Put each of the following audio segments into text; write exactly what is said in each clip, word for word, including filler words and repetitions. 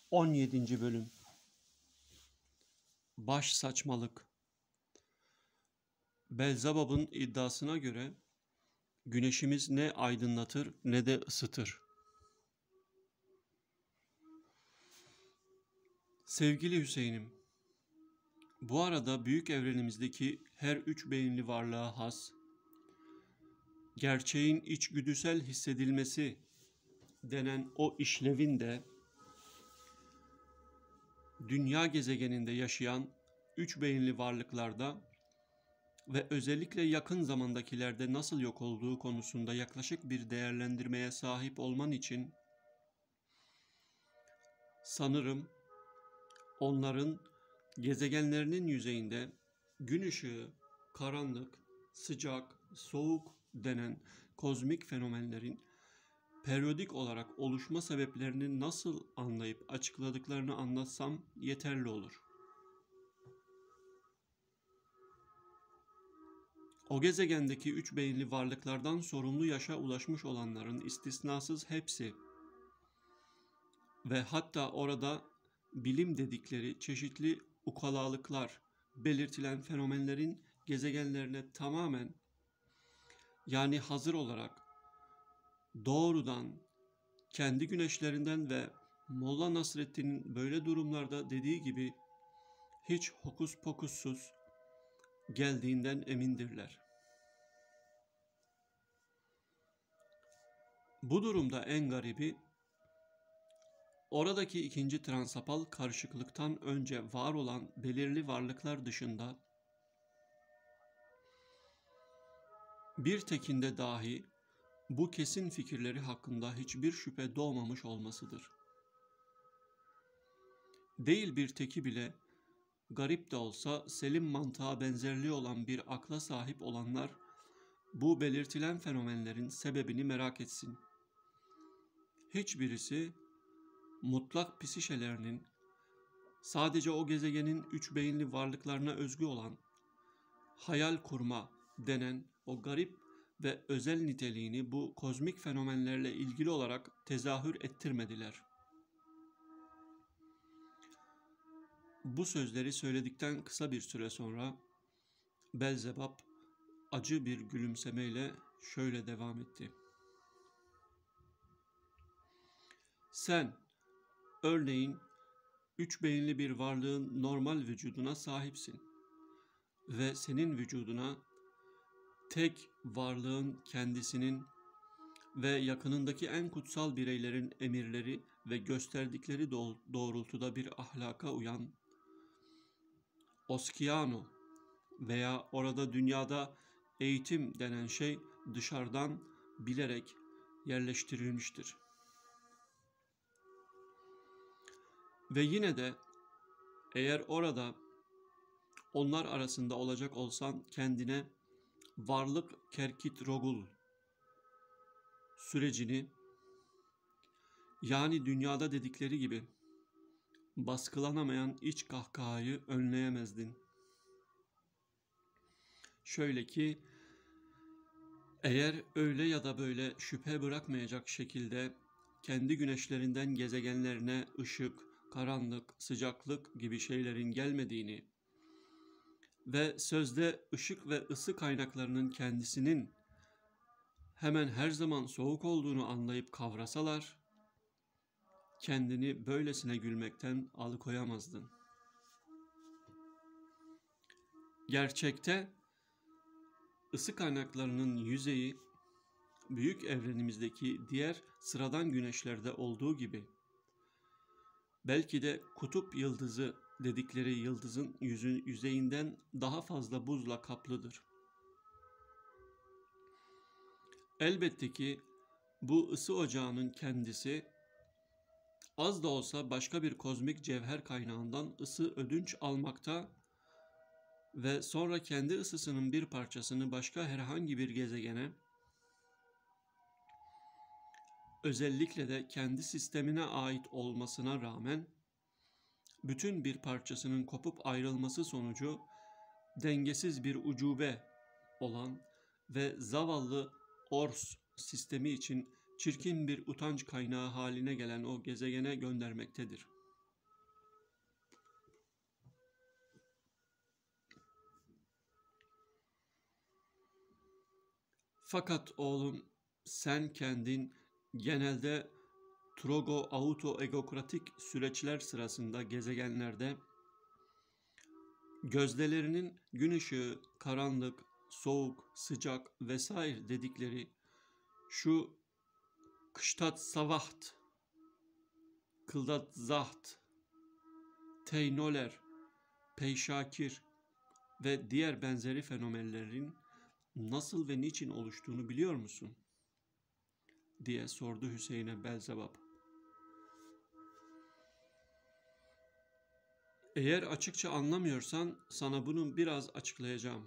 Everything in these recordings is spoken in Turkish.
on yedinci. Bölüm. Baş saçmalık. Belzebub'un iddiasına göre güneşimiz ne aydınlatır ne de ısıtır. Sevgili Hüseyin'im, bu arada büyük evrenimizdeki her üç beyinli varlığa has, gerçeğin içgüdüsel hissedilmesi denen o işlevin de dünya gezegeninde yaşayan üç beyinli varlıklarda ve özellikle yakın zamandakilerde nasıl yok olduğu konusunda yaklaşık bir değerlendirmeye sahip olman için sanırım onların gezegenlerinin yüzeyinde gün ışığı, karanlık, sıcak, soğuk denen kozmik fenomenlerin periyodik olarak oluşma sebeplerini nasıl anlayıp açıkladıklarını anlatsam yeterli olur. O gezegendeki üç beyinli varlıklardan sorumlu yaşa ulaşmış olanların istisnasız hepsi ve hatta orada bilim dedikleri çeşitli ukalalıklar belirtilen fenomenlerin gezegenlerine tamamen, yani hazır olarak doğrudan kendi güneşlerinden ve Molla Nasreddin'in böyle durumlarda dediği gibi hiç hokus pokussuz geldiğinden emindirler. Bu durumda en garibi, oradaki ikinci transapal karışıklıktan önce var olan belirli varlıklar dışında bir tekinde dahi bu kesin fikirleri hakkında hiçbir şüphe doğmamış olmasıdır. Değil bir teki bile, garip de olsa selim mantığa benzerliği olan bir akla sahip olanlar bu belirtilen fenomenlerin sebebini merak etsin. Hiçbirisi mutlak psişelerinin sadece o gezegenin üç beyinli varlıklarına özgü olan hayal kurma denen o garip ve özel niteliğini bu kozmik fenomenlerle ilgili olarak tezahür ettirmediler. Bu sözleri söyledikten kısa bir süre sonra Belzebub acı bir gülümsemeyle şöyle devam etti. Sen, örneğin üç beyinli bir varlığın normal vücuduna sahipsin ve senin vücuduna tek varlığın kendisinin ve yakınındaki en kutsal bireylerin emirleri ve gösterdikleri doğrultuda bir ahlaka uyan Oskiano veya orada dünyada eğitim denen şey dışarıdan bilerek yerleştirilmiştir. Ve yine de eğer orada onlar arasında olacak olsan kendine varlık kerkit rogul sürecini, yani dünyada dedikleri gibi baskılanamayan iç kahkahayı önleyemezdin. Şöyle ki, eğer öyle ya da böyle şüphe bırakmayacak şekilde kendi güneşlerinden gezegenlerine ışık, karanlık, sıcaklık gibi şeylerin gelmediğini ve sözde ışık ve ısı kaynaklarının kendisinin hemen her zaman soğuk olduğunu anlayıp kavrasalar, kendini böylesine gülmekten alıkoyamazdın. Gerçekte ısı kaynaklarının yüzeyi büyük evrenimizdeki diğer sıradan güneşlerde olduğu gibi belki de kutup yıldızı dedikleri yıldızın yüzü, yüzeyinden daha fazla buzla kaplıdır. Elbette ki bu ısı ocağının kendisi az da olsa başka bir kozmik cevher kaynağından ısı ödünç almakta ve sonra kendi ısısının bir parçasını başka herhangi bir gezegene, özellikle de kendi sistemine ait olmasına rağmen bütün bir parçasının kopup ayrılması sonucu dengesiz bir ucube olan ve zavallı Ors sistemi için çirkin bir utanç kaynağı haline gelen o gezegene göndermektedir. Fakat oğlum, sen kendin genelde trogo autoegokratik süreçler sırasında gezegenlerde gözdelerinin gün ışı, karanlık, soğuk, sıcak vesaire dedikleri şu kıştat savaht, kıldat zaht, teynoler, peyşakir ve diğer benzeri fenomenlerin nasıl ve niçin oluştuğunu biliyor musun? Diye sordu Hüseyin'e Belzebab. Eğer açıkça anlamıyorsan sana bunu biraz açıklayacağım.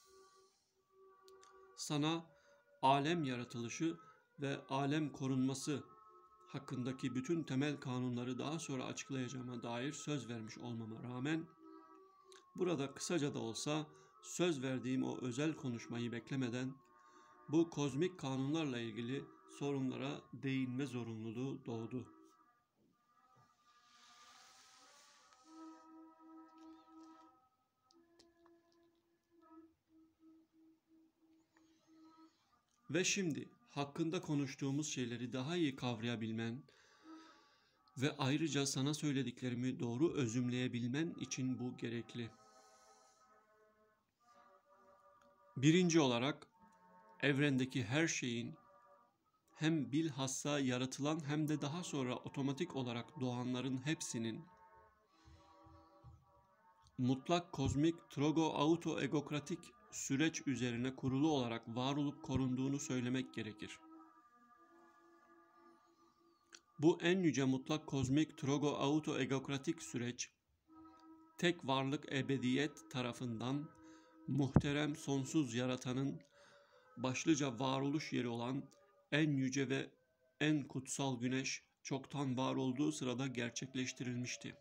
Sana alem yaratılışı ve alem korunması hakkındaki bütün temel kanunları daha sonra açıklayacağıma dair söz vermiş olmama rağmen burada kısaca da olsa söz verdiğim o özel konuşmayı beklemeden bu kozmik kanunlarla ilgili sorunlara değinme zorunluluğu doğdu. Ve şimdi hakkında konuştuğumuz şeyleri daha iyi kavrayabilmen ve ayrıca sana söylediklerimi doğru özümleyebilmen için bu gerekli. Birinci olarak evrendeki her şeyin hem bilhassa yaratılan hem de daha sonra otomatik olarak doğanların hepsinin mutlak kozmik trogo autoegokratik süreç üzerine kurulu olarak var olup korunduğunu söylemek gerekir. Bu en yüce mutlak kozmik trogo autoegokratik süreç, tek varlık ebediyet tarafından muhterem sonsuz yaratanın başlıca varoluş yeri olan en yüce ve en kutsal güneş çoktan var olduğu sırada gerçekleştirilmişti.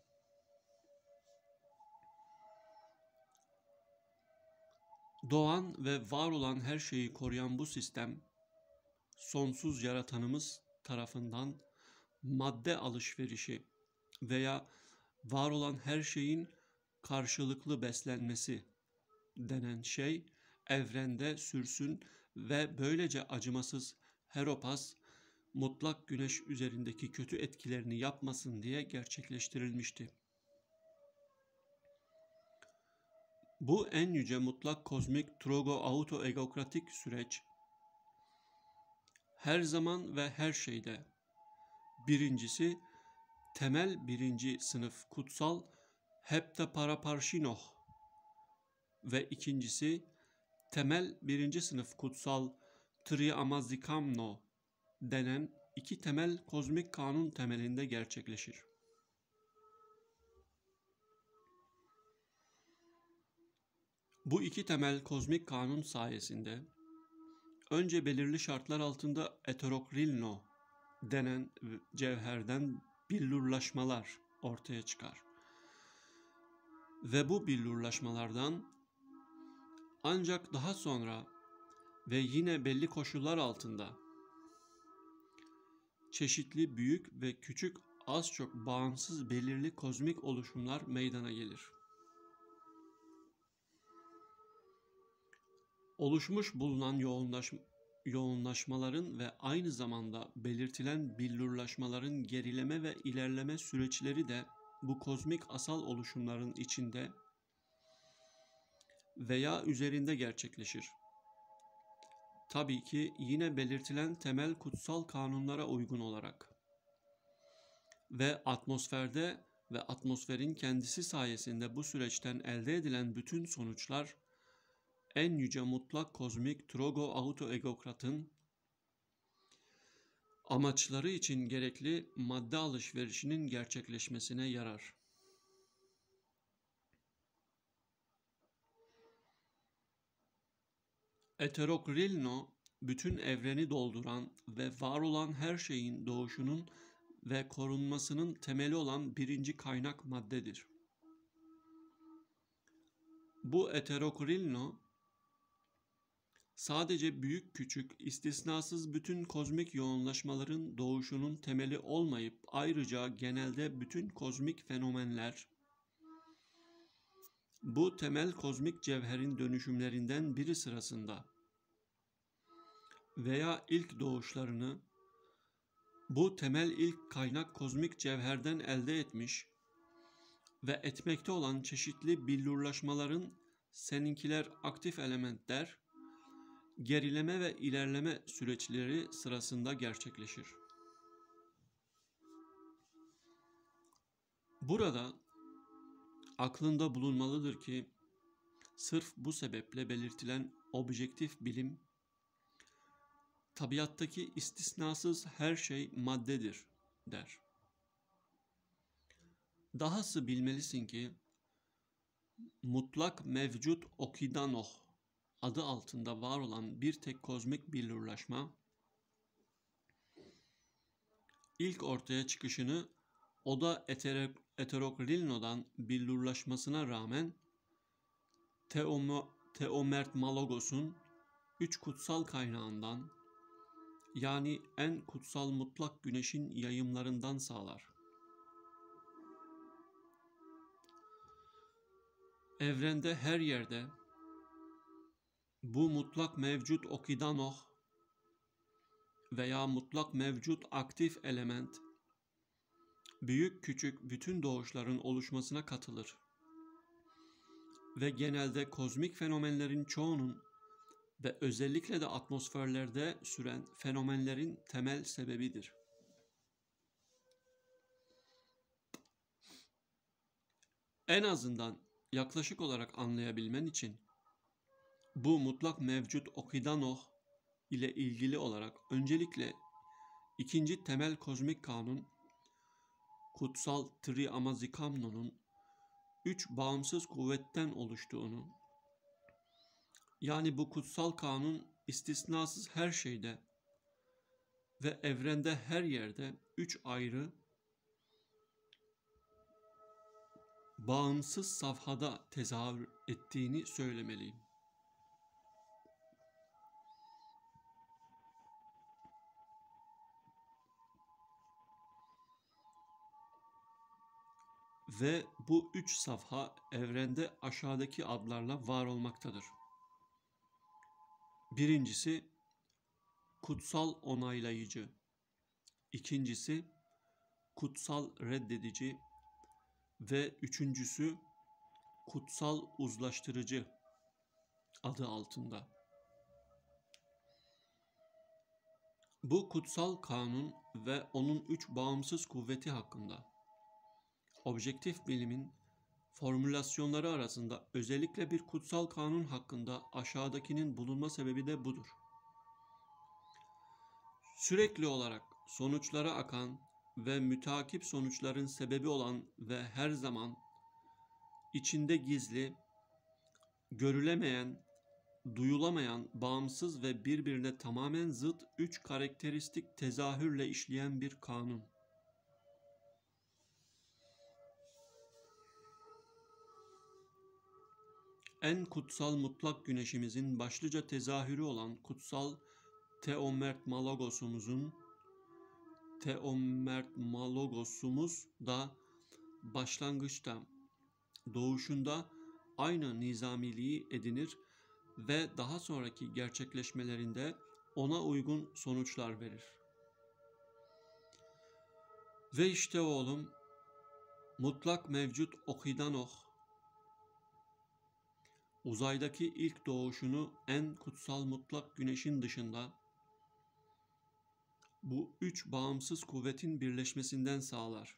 Doğan ve var olan her şeyi koruyan bu sistem, sonsuz yaratanımız tarafından madde alışverişi veya var olan her şeyin karşılıklı beslenmesi denen şey evrende sürsün ve böylece acımasız Heropas mutlak güneş üzerindeki kötü etkilerini yapmasın diye gerçekleştirilmişti. Bu en yüce mutlak kozmik trogo autoegokratik süreç her zaman ve her şeyde birincisi temel birinci sınıf kutsal heptaparaparşinoh ve ikincisi temel birinci sınıf kutsal triamazikamno denen iki temel kozmik kanun temelinde gerçekleşir. Bu iki temel kozmik kanun sayesinde önce belirli şartlar altında heterokrilno denen cevherden billurlaşmalar ortaya çıkar. Ve bu billurlaşmalardan ancak daha sonra ve yine belli koşullar altında çeşitli büyük ve küçük az çok bağımsız belirli kozmik oluşumlar meydana gelir. Oluşmuş bulunan yoğunlaş, yoğunlaşmaların ve aynı zamanda belirtilen billurlaşmaların gerileme ve ilerleme süreçleri de bu kozmik asal oluşumların içinde veya üzerinde gerçekleşir. Tabii ki yine belirtilen temel kutsal kanunlara uygun olarak ve atmosferde ve atmosferin kendisi sayesinde bu süreçten elde edilen bütün sonuçlar en yüce mutlak kozmik trogo autoegokratın amaçları için gerekli madde alışverişinin gerçekleşmesine yarar. Heterokrilno, bütün evreni dolduran ve var olan her şeyin doğuşunun ve korunmasının temeli olan birinci kaynak maddedir. Bu heterokrilno, sadece büyük küçük, istisnasız bütün kozmik yoğunlaşmaların doğuşunun temeli olmayıp ayrıca genelde bütün kozmik fenomenler, bu temel kozmik cevherin dönüşümlerinden biri sırasında veya ilk doğuşlarını bu temel ilk kaynak kozmik cevherden elde etmiş ve etmekte olan çeşitli billurlaşmaların seninkiler aktif elementler, gerileme ve ilerleme süreçleri sırasında gerçekleşir. Burada aklında bulunmalıdır ki sırf bu sebeple belirtilen objektif bilim, tabiattaki istisnasız her şey maddedir der. Dahası bilmelisin ki mutlak mevcut okidanoh adı altında var olan bir tek kozmik billurlaşma ilk ortaya çıkışını Oda Heterokrilno'dan billurlaşmasına rağmen Teomo, Teomertmalogos'un üç kutsal kaynağından, yani en kutsal mutlak güneşin yayımlarından sağlar. Evrende her yerde bu mutlak mevcut okidanoh veya mutlak mevcut aktif element büyük küçük bütün doğuşların oluşmasına katılır ve genelde kozmik fenomenlerin çoğunun ve özellikle de atmosferlerde süren fenomenlerin temel sebebidir. En azından yaklaşık olarak anlayabilmen için bu mutlak mevcut okidanoh ile ilgili olarak öncelikle ikinci temel kozmik kanun kutsal Triamazikamno'nun üç bağımsız kuvvetten oluştuğunu, yani bu kutsal kanun istisnasız her şeyde ve evrende her yerde üç ayrı bağımsız safhada tezahür ettiğini söylemeliyim. Ve bu üç safha evrende aşağıdaki adlarla var olmaktadır. Birincisi kutsal onaylayıcı, ikincisi kutsal reddedici ve üçüncüsü kutsal uzlaştırıcı adı altında. Bu kutsal kanun ve onun üç bağımsız kuvveti hakkında objektif bilimin formülasyonları arasında özellikle bir kutsal kanun hakkında aşağıdakinin bulunma sebebi de budur. Sürekli olarak sonuçlara akan ve müteakip sonuçların sebebi olan ve her zaman içinde gizli, görülemeyen, duyulamayan, bağımsız ve birbirine tamamen zıt üç karakteristik tezahürle işleyen bir kanun. En kutsal mutlak güneşimizin başlıca tezahürü olan kutsal Teomertmalogos'umuzun Teomertmalogos'umuz da başlangıçta, doğuşunda aynı nizamiliği edinir ve daha sonraki gerçekleşmelerinde ona uygun sonuçlar verir. Ve işte oğlum, mutlak mevcut okidanoh, uzaydaki ilk doğuşunu en kutsal mutlak güneşin dışında bu üç bağımsız kuvvetin birleşmesinden sağlar.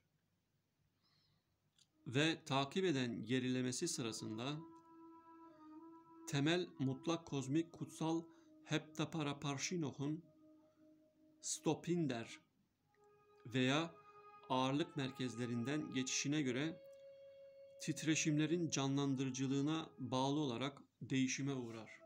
Ve takip eden gerilemesi sırasında temel mutlak kozmik kutsal Heptaparaparshinoh'un Stopinder veya ağırlık merkezlerinden geçişine göre titreşimlerin canlandırıcılığına bağlı olarak değişime uğrar.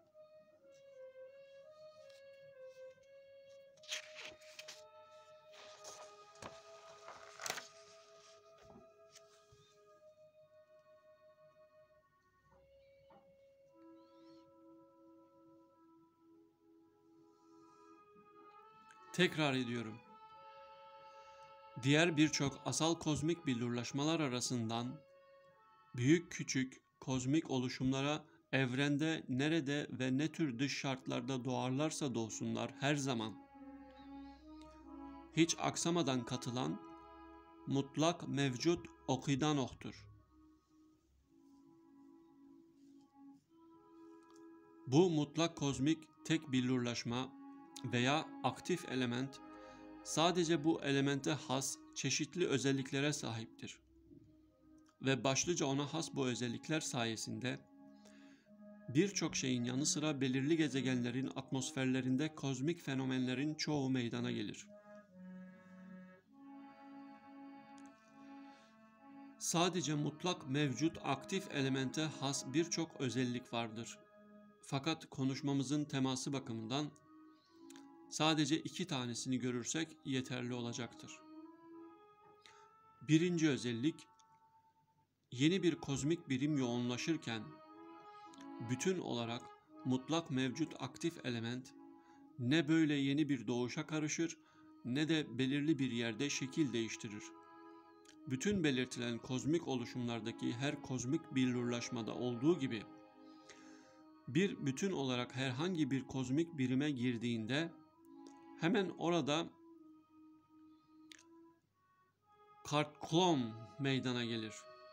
Tekrar ediyorum. Diğer birçok asal kozmik billurlaşmalar arasından büyük küçük kozmik oluşumlara evrende nerede ve ne tür dış şartlarda doğarlarsa doğsunlar her zaman hiç aksamadan katılan mutlak mevcut okidanoh'tur. Bu mutlak kozmik tek billurlaşma veya aktif element sadece bu elemente has çeşitli özelliklere sahiptir. Ve başlıca ona has bu özellikler sayesinde birçok şeyin yanı sıra belirli gezegenlerin atmosferlerinde kozmik fenomenlerin çoğu meydana gelir. Sadece mutlak mevcut aktif elemente has birçok özellik vardır. Fakat konuşmamızın teması bakımından sadece iki tanesini görürsek yeterli olacaktır. Birinci özellik, yeni bir kozmik birim yoğunlaşırken bütün olarak mutlak mevcut aktif element ne böyle yeni bir doğuşa karışır ne de belirli bir yerde şekil değiştirir. Bütün belirtilen kozmik oluşumlardaki her kozmik billurlaşmada olduğu gibi bir bütün olarak herhangi bir kozmik birime girdiğinde hemen orada kartklon meydana gelir.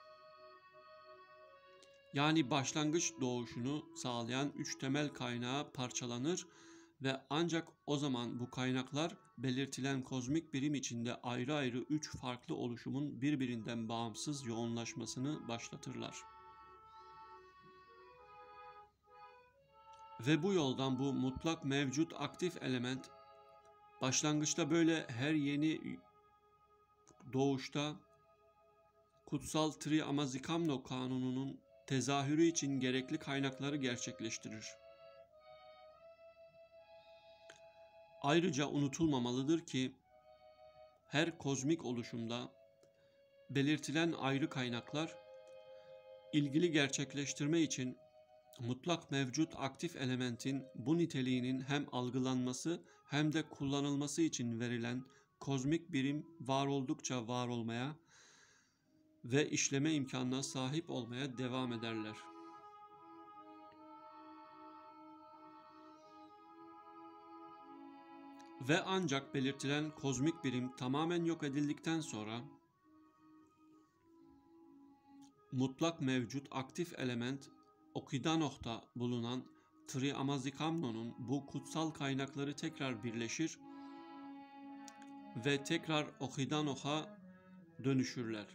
Yani başlangıç doğuşunu sağlayan üç temel kaynağı parçalanır ve ancak o zaman bu kaynaklar belirtilen kozmik birim içinde ayrı ayrı üç farklı oluşumun birbirinden bağımsız yoğunlaşmasını başlatırlar. Ve bu yoldan bu mutlak mevcut aktif element başlangıçta böyle her yeni doğuşta kutsal Triamazikamno kanununun tezahürü için gerekli kaynakları gerçekleştirir. Ayrıca unutulmamalıdır ki her kozmik oluşumda belirtilen ayrı kaynaklar ilgili gerçekleştirme için mutlak mevcut aktif elementin bu niteliğinin hem algılanması hem de kullanılması için verilen kozmik birim var oldukça var olmaya ve işleme imkanına sahip olmaya devam ederler. Ve ancak belirtilen kozmik birim tamamen yok edildikten sonra mutlak mevcut aktif element Okidanoh'ta bulunan Triamazikamno'nun bu kutsal kaynakları tekrar birleşir ve tekrar Okidanoh'a dönüşürler.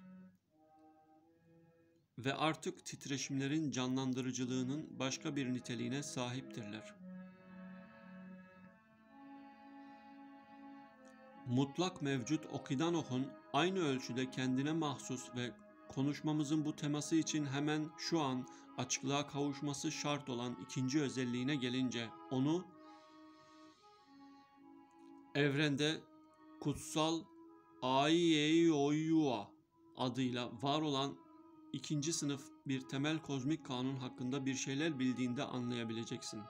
Ve artık titreşimlerin canlandırıcılığının başka bir niteliğine sahiptirler. Mutlak mevcut Okidanoh'un aynı ölçüde kendine mahsus ve konuşmamızın bu teması için hemen şu an açıklığa kavuşması şart olan ikinci özelliğine gelince onu evrende kutsal Aiyeioyua adıyla var olan ikinci sınıf bir temel kozmik kanun hakkında bir şeyler bildiğinde anlayabileceksin.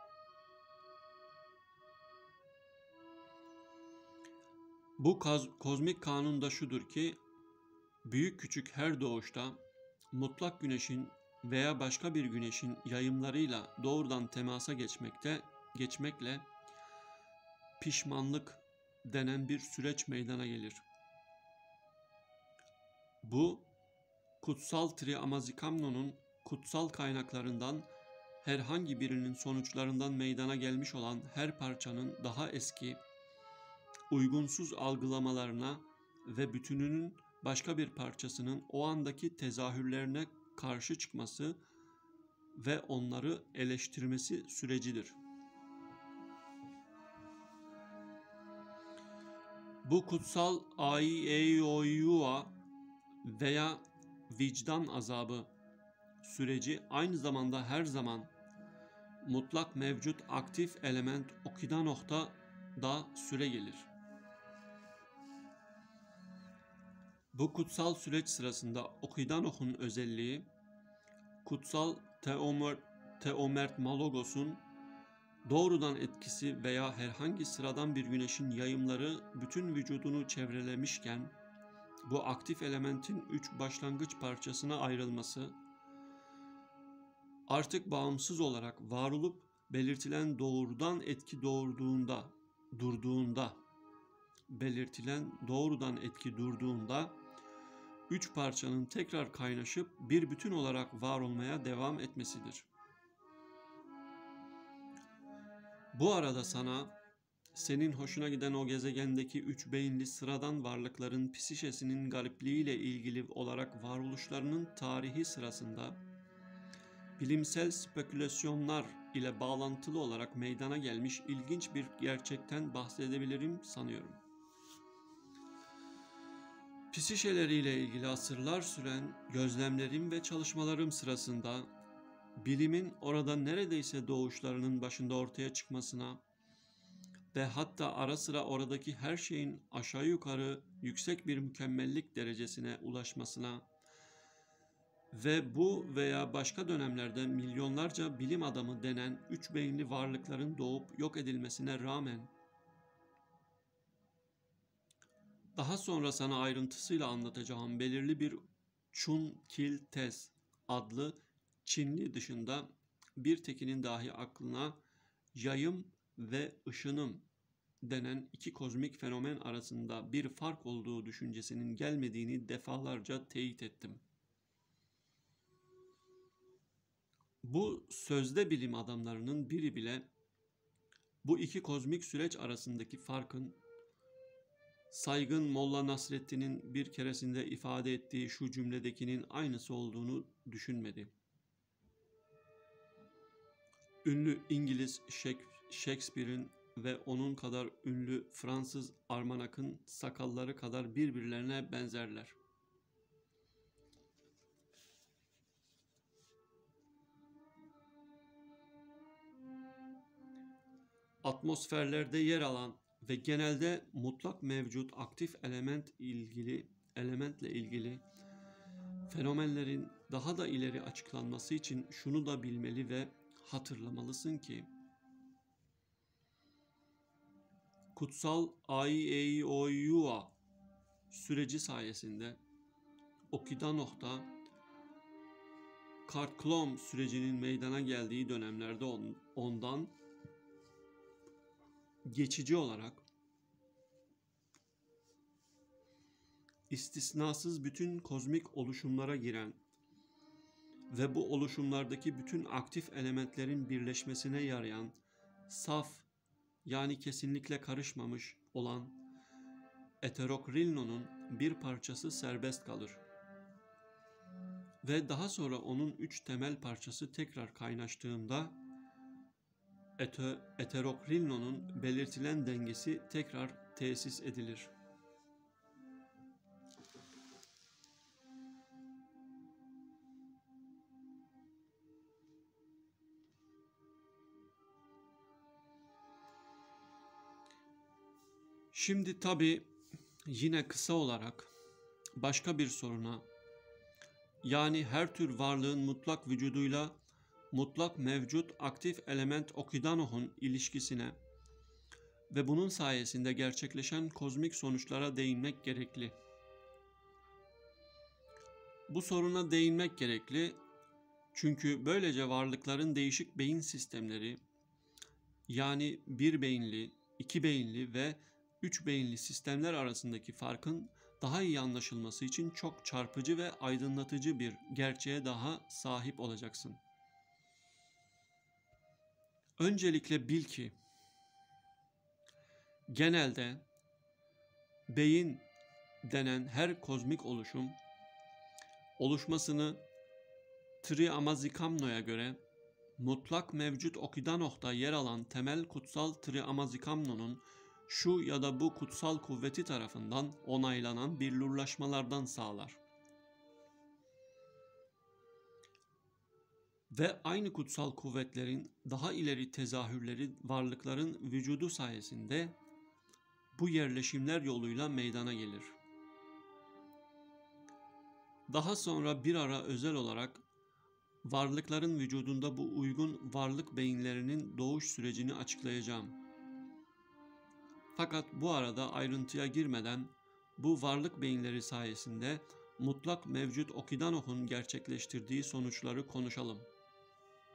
Bu kozmik kanun da şudur ki, büyük küçük her doğuşta mutlak güneşin veya başka bir güneşin yayımlarıyla doğrudan temasa geçmekte, geçmekle pişmanlık denen bir süreç meydana gelir. Bu, kutsal Triamazikamno'nun kutsal kaynaklarından herhangi birinin sonuçlarından meydana gelmiş olan her parçanın daha eski, uygunsuz algılamalarına ve bütününün başka bir parçasının o andaki tezahürlerine karşı çıkması ve onları eleştirmesi sürecidir. Bu kutsal Aiyeioyua veya vicdan azabı süreci aynı zamanda her zaman mutlak mevcut aktif element Okidanoh'ta da süre gelir. Bu kutsal süreç sırasında Okidanoh'un özelliği, kutsal Teomer, Teomert Malogos'un doğrudan etkisi veya herhangi sıradan bir güneşin yayımları bütün vücudunu çevrelemişken, bu aktif elementin üç başlangıç parçasına ayrılması artık bağımsız olarak var olup belirtilen doğrudan etki doğurduğunda, durduğunda, belirtilen doğrudan etki durduğunda üç parçanın tekrar kaynaşıp bir bütün olarak var olmaya devam etmesidir. Bu arada sana, senin hoşuna giden o gezegendeki üç beyinli sıradan varlıkların psişesinin garipliğiyle ilgili olarak varoluşlarının tarihi sırasında bilimsel spekülasyonlar ile bağlantılı olarak meydana gelmiş ilginç bir gerçekten bahsedebilirim sanıyorum. Psişeleriyle ilgili asırlar süren gözlemlerim ve çalışmalarım sırasında bilimin orada neredeyse doğuşlarının başında ortaya çıkmasına ve hatta ara sıra oradaki her şeyin aşağı yukarı yüksek bir mükemmellik derecesine ulaşmasına ve bu veya başka dönemlerde milyonlarca bilim adamı denen üç beyinli varlıkların doğup yok edilmesine rağmen daha sonra sana ayrıntısıyla anlatacağım belirli bir Chun Kil Tes adlı Çinli dışında bir tekinin dahi aklına yayım ve ışınım denen iki kozmik fenomen arasında bir fark olduğu düşüncesinin gelmediğini defalarca teyit ettim. Bu sözde bilim adamlarının biri bile bu iki kozmik süreç arasındaki farkın saygın Molla Nasreddin'in bir keresinde ifade ettiği şu cümledekinin aynısı olduğunu düşünmedi. Ünlü İngiliz Shakespeare'in ve onun kadar ünlü Fransız Armanak'ın sakalları kadar birbirlerine benzerler. Atmosferlerde yer alan ve genelde mutlak mevcut aktif element ilgili elementle ilgili fenomenlerin daha da ileri açıklanması için şunu da bilmeli ve hatırlamalısın ki kutsal Aieiouya süreci sayesinde Okidanoh'ta Kartklom sürecinin meydana geldiği dönemlerde ondan geçici olarak istisnasız bütün kozmik oluşumlara giren ve bu oluşumlardaki bütün aktif elementlerin birleşmesine yarayan saf yani kesinlikle karışmamış olan Eterokrilno'nun bir parçası serbest kalır. Ve daha sonra onun üç temel parçası tekrar kaynaştığında Eterokrilno'nun belirtilen dengesi tekrar tesis edilir. Şimdi tabii yine kısa olarak başka bir soruna, yani her tür varlığın mutlak vücuduyla mutlak mevcut aktif element Okidanoh'un ilişkisine ve bunun sayesinde gerçekleşen kozmik sonuçlara değinmek gerekli. Bu soruna değinmek gerekli çünkü böylece varlıkların değişik beyin sistemleri, yani bir beyinli, iki beyinli ve üç beyinli sistemler arasındaki farkın daha iyi anlaşılması için çok çarpıcı ve aydınlatıcı bir gerçeğe daha sahip olacaksın. Öncelikle bil ki genelde beyin denen her kozmik oluşum oluşmasını Triamazikamno'ya göre mutlak mevcut Okidanoh'ta yer alan temel kutsal Triamazikamno'nun şu ya da bu kutsal kuvveti tarafından onaylanan billurlaşmalardan sağlar. Ve aynı kutsal kuvvetlerin daha ileri tezahürleri varlıkların vücudu sayesinde bu yerleşimler yoluyla meydana gelir. Daha sonra bir ara özel olarak varlıkların vücudunda bu uygun varlık beyinlerinin doğuş sürecini açıklayacağım. Fakat bu arada ayrıntıya girmeden bu varlık beyinleri sayesinde mutlak mevcut Okidanoh'un gerçekleştirdiği sonuçları konuşalım.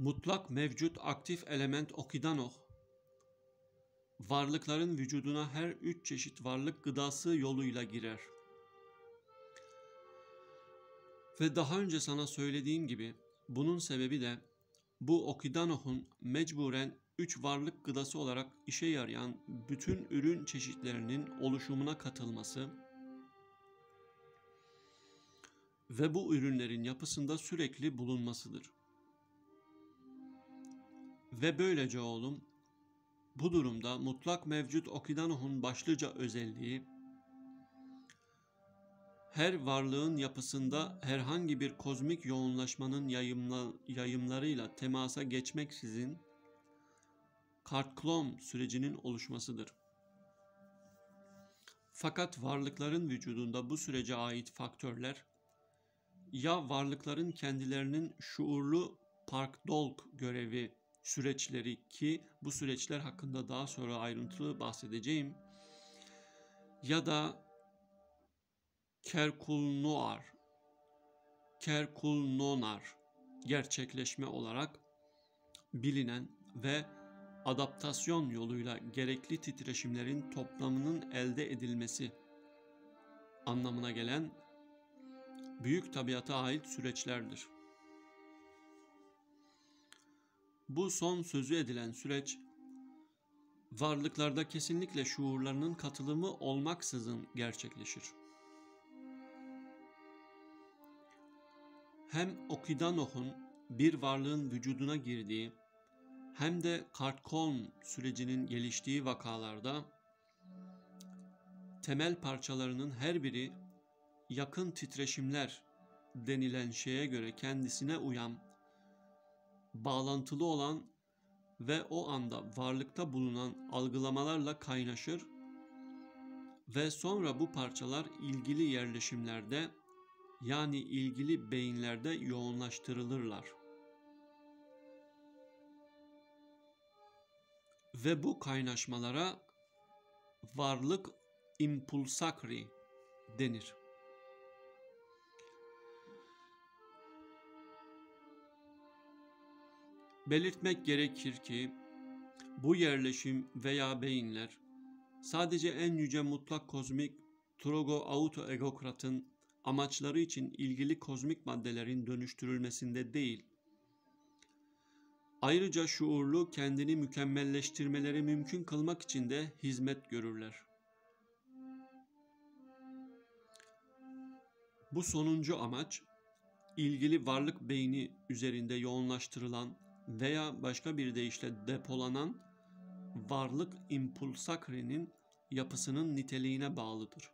Mutlak mevcut aktif element Okidanoh, varlıkların vücuduna her üç çeşit varlık gıdası yoluyla girer. Ve daha önce sana söylediğim gibi bunun sebebi de bu Okidanoh'un mecburen üç varlık gıdası olarak işe yarayan bütün ürün çeşitlerinin oluşumuna katılması ve bu ürünlerin yapısında sürekli bulunmasıdır. Ve böylece oğlum, bu durumda mutlak mevcut Okidanoh'un başlıca özelliği, her varlığın yapısında herhangi bir kozmik yoğunlaşmanın yayımla, yayımlarıyla temasa geçmeksizin Kart-Klon sürecinin oluşmasıdır. Fakat varlıkların vücudunda bu sürece ait faktörler, ya varlıkların kendilerinin şuurlu Park-Dolg görevi süreçleri ki bu süreçler hakkında daha sonra ayrıntılı bahsedeceğim, ya da Kerkulnoar, Kerkulnonar gerçekleşme olarak bilinen ve adaptasyon yoluyla gerekli titreşimlerin toplamının elde edilmesi anlamına gelen büyük tabiata ait süreçlerdir. Bu son sözü edilen süreç, varlıklarda kesinlikle şuurlarının katılımı olmaksızın gerçekleşir. Hem Okidanoh'un bir varlığın vücuduna girdiği hem de Kart-Klon sürecinin geliştiği vakalarda temel parçalarının her biri yakın titreşimler denilen şeye göre kendisine uyan, bağlantılı olan ve o anda varlıkta bulunan algılamalarla kaynaşır ve sonra bu parçalar ilgili yerleşimlerde yani ilgili beyinlerde yoğunlaştırılırlar. Ve bu kaynaşmalara varlık impulsakri denir. Belirtmek gerekir ki bu yerleşim veya beyinler sadece en yüce mutlak kozmik Trogo Auto Egokrat'ın amaçları için ilgili kozmik maddelerin dönüştürülmesinde değil, ayrıca şuurlu kendini mükemmelleştirmeleri mümkün kılmak için de hizmet görürler. Bu sonuncu amaç, ilgili varlık beyni üzerinde yoğunlaştırılan veya başka bir deyişle depolanan varlık impulsakrenin yapısının niteliğine bağlıdır.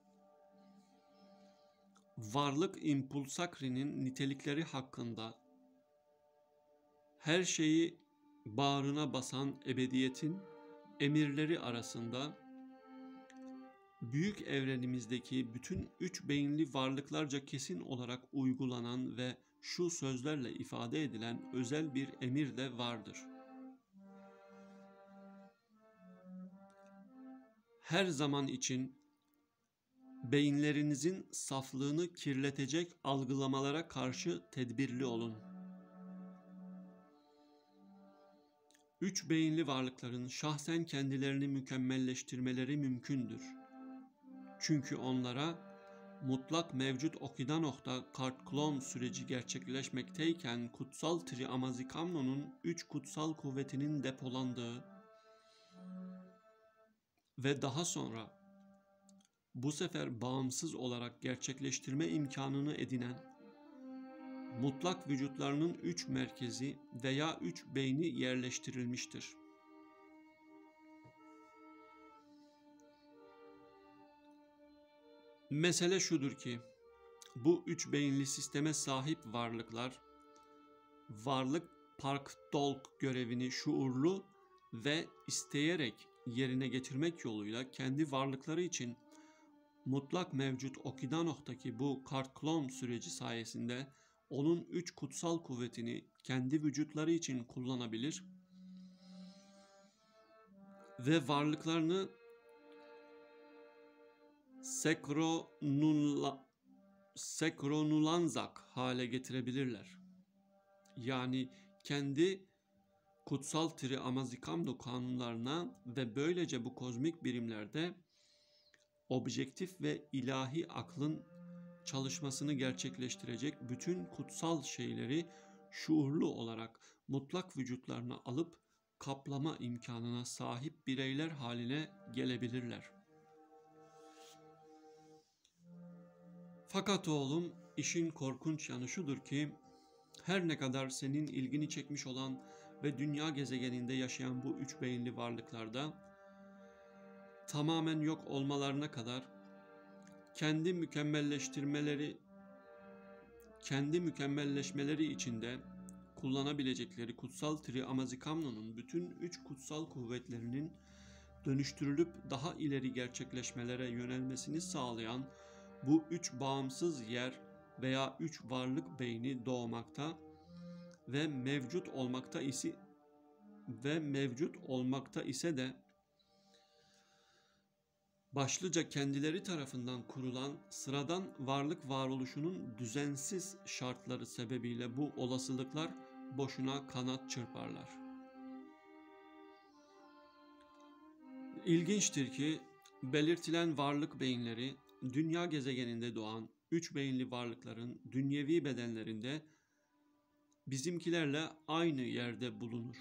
Varlık impulsakrenin nitelikleri hakkında her şeyi bağrına basan ebediyetin emirleri arasında büyük evrenimizdeki bütün üç beyinli varlıklarca kesin olarak uygulanan ve şu sözlerle ifade edilen özel bir emir de vardır. Her zaman için beyinlerinizin saflığını kirletecek algılamalara karşı tedbirli olun. Üç beyinli varlıkların şahsen kendilerini mükemmelleştirmeleri mümkündür. Çünkü onlara mutlak mevcut Okidanoh'ta Kart-Klon süreci gerçekleşmekteyken kutsal Tri-Amazikamno'nun üç kutsal kuvvetinin depolandığı ve daha sonra bu sefer bağımsız olarak gerçekleştirme imkanını edinen mutlak vücutlarının üç merkezi veya üç beyni yerleştirilmiştir. Mesele şudur ki, bu üç beyinli sisteme sahip varlıklar, varlık Park-Dolg görevini şuurlu ve isteyerek yerine getirmek yoluyla kendi varlıkları için mutlak mevcut Okidanoh'taki bu Kart-Klon süreci sayesinde onun üç kutsal kuvvetini kendi vücutları için kullanabilir ve varlıklarını sekronula, sekronulanzak hale getirebilirler. Yani kendi kutsal Triamazikamno kanunlarına ve böylece bu kozmik birimlerde objektif ve ilahi aklın çalışmasını gerçekleştirecek bütün kutsal şeyleri şuurlu olarak mutlak vücutlarına alıp kaplama imkanına sahip bireyler haline gelebilirler. Fakat oğlum, işin korkunç yanı şudur ki, her ne kadar senin ilgini çekmiş olan ve dünya gezegeninde yaşayan bu üç beyinli varlıklarda tamamen yok olmalarına kadar kendi mükemmelleştirmeleri, kendi mükemmelleşmeleri içinde kullanabilecekleri kutsal Triamazikamno'nun bütün üç kutsal kuvvetlerinin dönüştürülüp daha ileri gerçekleşmelere yönelmesini sağlayan bu üç bağımsız yer veya üç varlık beyni doğmakta ve mevcut olmakta ise ve mevcut olmakta ise de başlıca kendileri tarafından kurulan sıradan varlık varoluşunun düzensiz şartları sebebiyle bu olasılıklar boşuna kanat çırparlar. İlginçtir ki belirtilen varlık beyinleri dünya gezegeninde doğan üç beyinli varlıkların dünyevi bedenlerinde bizimkilerle aynı yerde bulunur.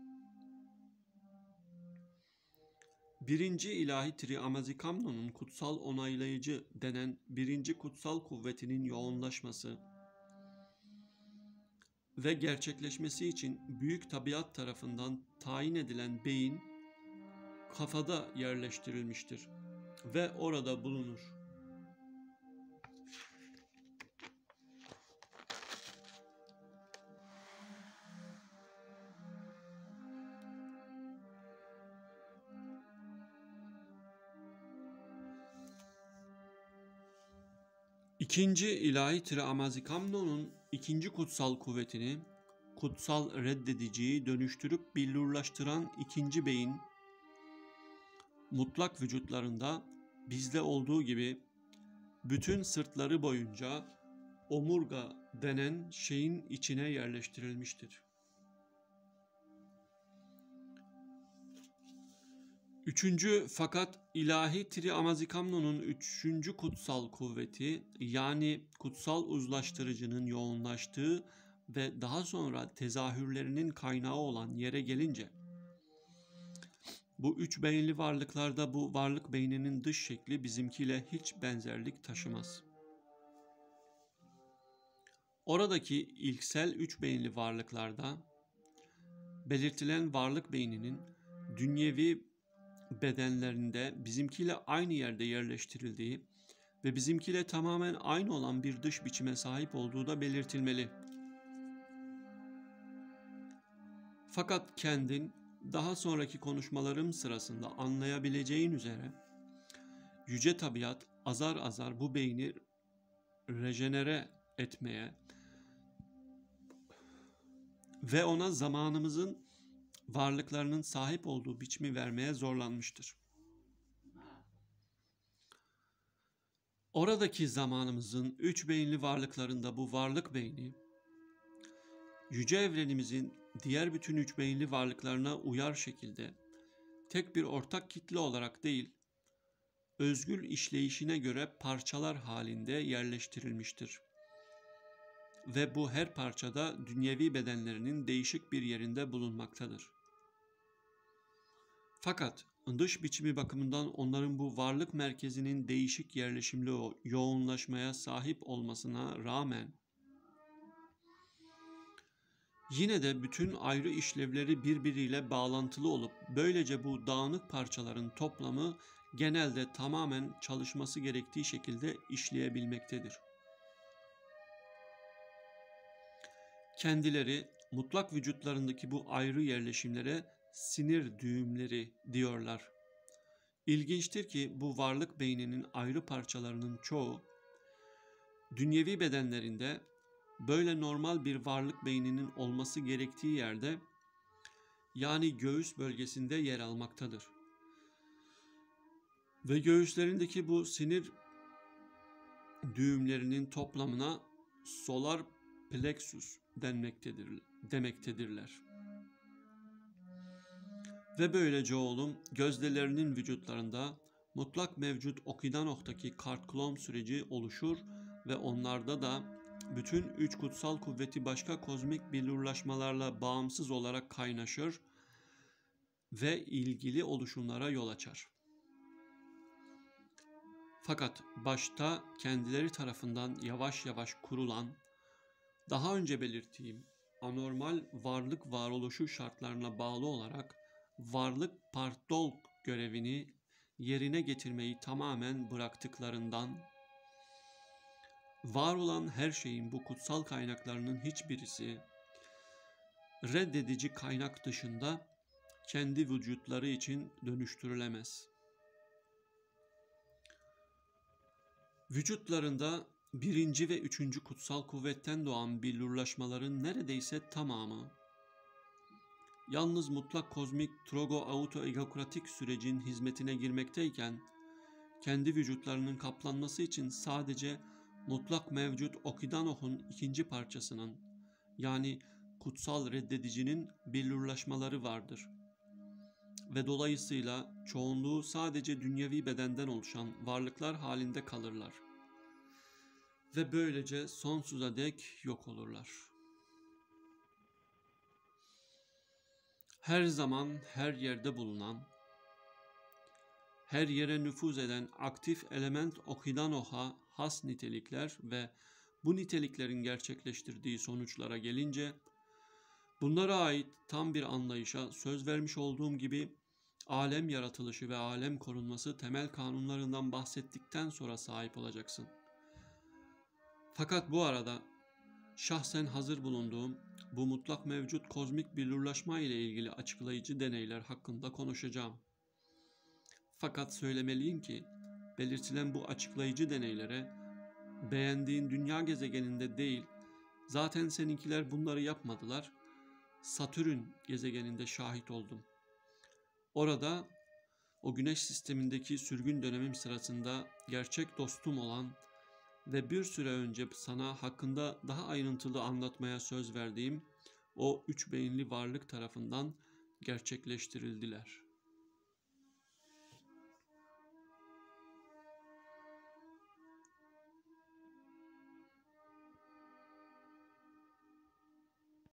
Birinci ilahi Triamazikamno'nun kutsal onaylayıcı denen birinci kutsal kuvvetinin yoğunlaşması ve gerçekleşmesi için büyük tabiat tarafından tayin edilen beyin kafada yerleştirilmiştir ve orada bulunur. İkinci ilahi Triamazikamno'nun ikinci kutsal kuvvetini kutsal reddediciyi dönüştürüp billurlaştıran ikinci beyin mutlak vücutlarında bizde olduğu gibi bütün sırtları boyunca omurga denen şeyin içine yerleştirilmiştir. Üçüncü fakat ilahi Triamazikamno'nun üçüncü kutsal kuvveti yani kutsal uzlaştırıcının yoğunlaştığı ve daha sonra tezahürlerinin kaynağı olan yere gelince bu üç beyinli varlıklarda bu varlık beyninin dış şekli bizimkiyle hiç benzerlik taşımaz. Oradaki ilksel üç beyinli varlıklarda belirtilen varlık beyninin dünyevi bedenlerinde bizimkiyle aynı yerde yerleştirildiği ve bizimkiyle tamamen aynı olan bir dış biçime sahip olduğu da belirtilmeli. Fakat kendin daha sonraki konuşmalarım sırasında anlayabileceğin üzere yüce tabiat azar azar bu beyni rejenere etmeye ve ona zamanımızın varlıklarının sahip olduğu biçimi vermeye zorlanmıştır. Oradaki zamanımızın üç beyinli varlıklarında bu varlık beyni, yüce evrenimizin diğer bütün üç beyinli varlıklarına uyar şekilde tek bir ortak kitle olarak değil, özgül işleyişine göre parçalar halinde yerleştirilmiştir. Ve bu her parçada dünyevi bedenlerinin değişik bir yerinde bulunmaktadır. Fakat dış biçimi bakımından onların bu varlık merkezinin değişik yerleşimli yoğunlaşmaya sahip olmasına rağmen yine de bütün ayrı işlevleri birbiriyle bağlantılı olup böylece bu dağınık parçaların toplamı genelde tamamen çalışması gerektiği şekilde işleyebilmektedir. Kendileri mutlak vücutlarındaki bu ayrı yerleşimlere sinir düğümleri diyorlar. İlginçtir ki bu varlık beyninin ayrı parçalarının çoğu dünyevi bedenlerinde böyle normal bir varlık beyninin olması gerektiği yerde yani göğüs bölgesinde yer almaktadır. Ve göğüslerindeki bu sinir düğümlerinin toplamına solar plexus denmektedir, demektedirler. Ve böylece oğlum gözdelerinin vücutlarında mutlak mevcut Okidanoh'taki Kart-Klon süreci oluşur ve onlarda da bütün üç kutsal kuvveti başka kozmik billurlaşmalarla bağımsız olarak kaynaşır ve ilgili oluşumlara yol açar. Fakat başta kendileri tarafından yavaş yavaş kurulan, daha önce belirttiğim anormal varlık varoluşu şartlarına bağlı olarak varlık partdolg görevini yerine getirmeyi tamamen bıraktıklarından, var olan her şeyin bu kutsal kaynaklarının hiçbirisi reddedici kaynak dışında kendi vücutları için dönüştürülemez. Vücutlarında birinci ve üçüncü kutsal kuvvetten doğan billurlaşmaların neredeyse tamamı, yalnız mutlak kozmik trogo autoegokratik sürecin hizmetine girmekteyken, kendi vücutlarının kaplanması için sadece mutlak mevcut Okidanoh'un ikinci parçasının, yani kutsal reddedicinin billurlaşmaları vardır. Ve dolayısıyla çoğunluğu sadece dünyevi bedenden oluşan varlıklar halinde kalırlar. Ve böylece sonsuza dek yok olurlar. Her zaman her yerde bulunan, her yere nüfuz eden aktif element Okidanoh'a has nitelikler ve bu niteliklerin gerçekleştirdiği sonuçlara gelince, bunlara ait tam bir anlayışa söz vermiş olduğum gibi alem yaratılışı ve alem korunması temel kanunlarından bahsettikten sonra sahip olacaksın. Fakat bu arada şahsen hazır bulunduğum bu mutlak mevcut kozmik billurlaşma ile ilgili açıklayıcı deneyler hakkında konuşacağım. Fakat söylemeliyim ki belirtilen bu açıklayıcı deneylere beğendiğin dünya gezegeninde değil, zaten seninkiler bunları yapmadılar, Satürn gezegeninde şahit oldum. Orada o güneş sistemindeki sürgün dönemim sırasında gerçek dostum olan ve bir süre önce sana hakkında daha ayrıntılı anlatmaya söz verdiğim o üç beyinli varlık tarafından gerçekleştirildiler.